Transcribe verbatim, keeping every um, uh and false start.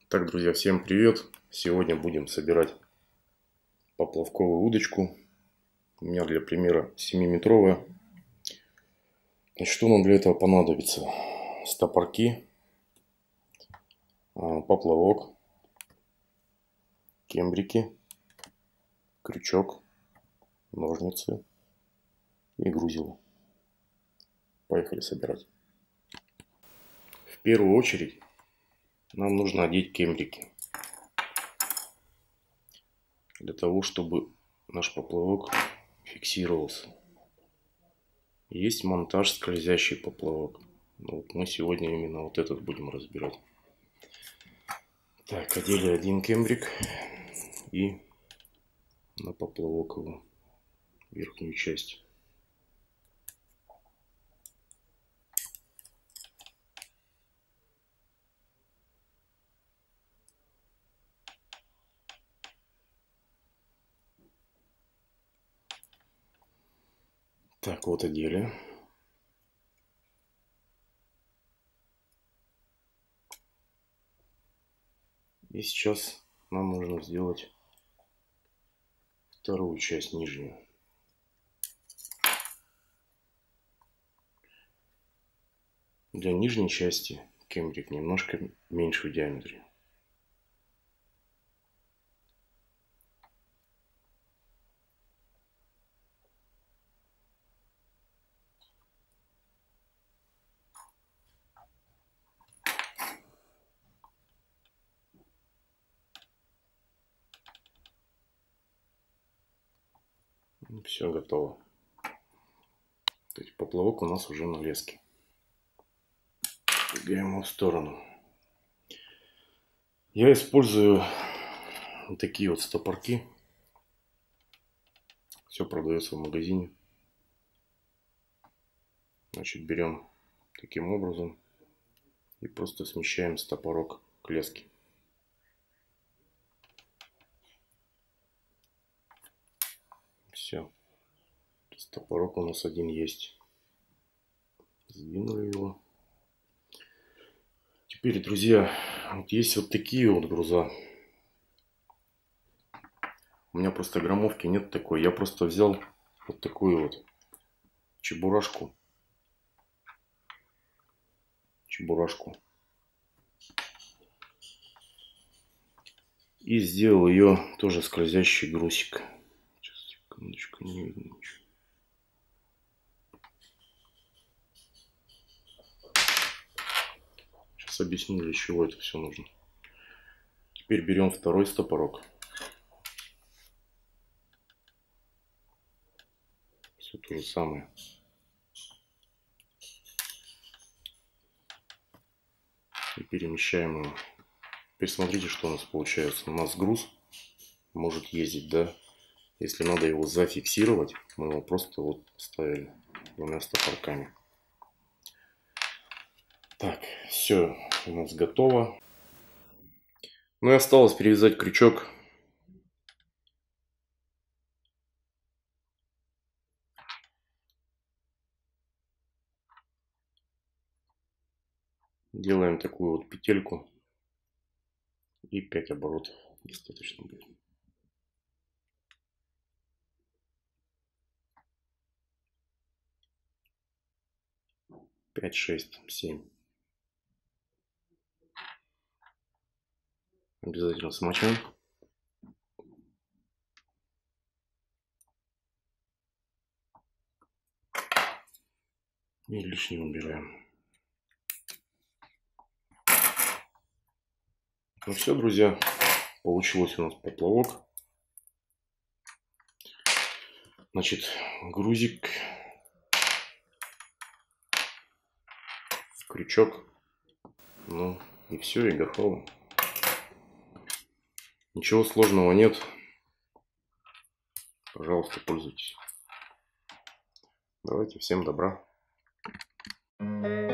Так, друзья, всем привет! Сегодня будем собирать поплавковую удочку. У меня для примера семиметровая. Значит, что нам для этого понадобится? Стопорки, поплавок, кембрики, крючок, ножницы и грузило. Поехали собирать. В первую очередь нам нужно одеть кембрики. Для того, чтобы наш поплавок фиксировался. Есть монтаж скользящий поплавок. Вот мы сегодня именно вот этот будем разбирать. Так, одели один кембрик и на поплавок его верхнюю часть. Так, вот одели. И сейчас нам нужно сделать вторую часть, нижнюю. Для нижней части кембрик немножко меньше в диаметре. Все готово. То есть поплавок у нас уже на леске. Двигаем его в сторону. Я использую вот такие вот стопорки. Все продается в магазине. Значит, берем таким образом и просто смещаем стопорок к леске. Все. Стопорок у нас один есть. Сдвинули его. Теперь, друзья, вот есть вот такие вот груза. У меня просто граммовки нет такой. Я просто взял вот такую вот чебурашку. Чебурашку. И сделал ее тоже скользящий грузик. Сейчас, секундочку, не видно ничего. Сейчас объясню, для чего это все нужно. Теперь берем второй стопорок. Все то же самое. И перемещаем его. Теперь смотрите, что у нас получается. У нас груз может ездить, да? Если надо его зафиксировать, мы его просто вот ставили двумя стопорками. Так, все у нас готово. Ну и осталось перевязать крючок. Делаем такую вот петельку. И пять оборотов достаточно будет. пять, шесть, семь. Обязательно смочаем. И лишнее убираем. Ну все, друзья. Получилось у нас поплавок. Значит, грузик. Крючок. Ну и все, и готово. Ничего сложного нет. Пожалуйста, пользуйтесь. Давайте, всем добра.